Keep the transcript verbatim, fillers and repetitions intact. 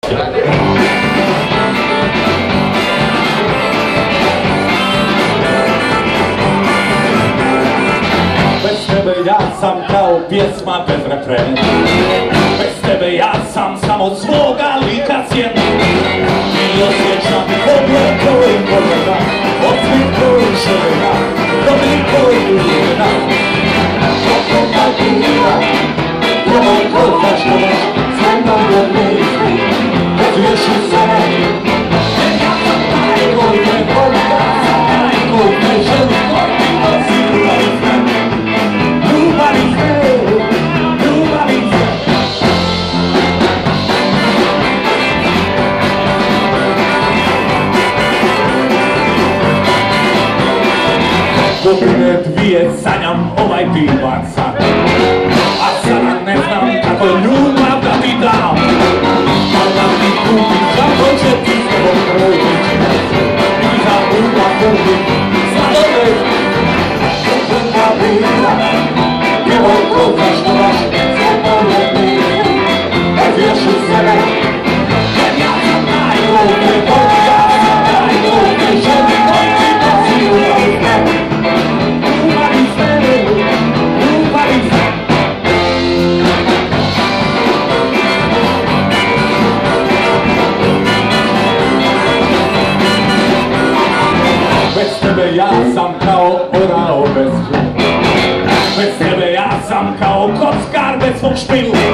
Bez tebe ja sam kao pjesma bez refrena. Bez tebe ja sam samo svoga lika sjen. I osjećam pogled koji pogleda, osmih koji žena, dobri koji ljena. Kako kad bira, probaj ko zaškovaš, sve mnogo misli, odviješ u sebe. Jer ja sam taj koji me voli, ja sam taj koji me želi, koji ti nosi ljubavi sve. Ljubavi sve, ljubavi sve. Godine dvije sanjam ovaj divan san, a sada ne znam kako ljubav da ti dam. Kada ti kupim, kako će ti s tobom proći, i za ljubav kupim sladoled. Kako da bila, djevojko zašto vaš sve moje misli, odviješ u sebe. Jer ja sam taj koji te voli, ja sam taj koji te želi, koji ti nosi ljubavi sve. Ljubavi sve, ljubavi sve. Bez tebe ja sam kao orao bez krila. Bez tebe ja sam kao kockar bez svog špilu.